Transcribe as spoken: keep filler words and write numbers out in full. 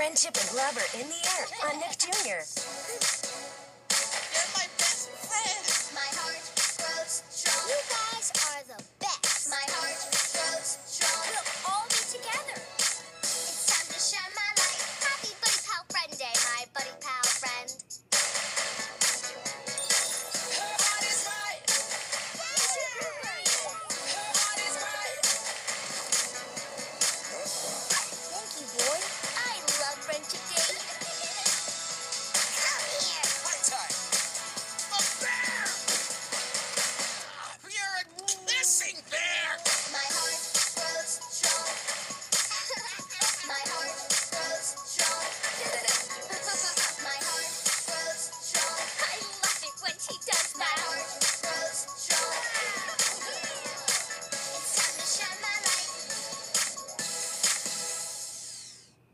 Friendship and love are in the air on Nick Junior You're my best friend. My heart grows strong. You guys are the best. My heart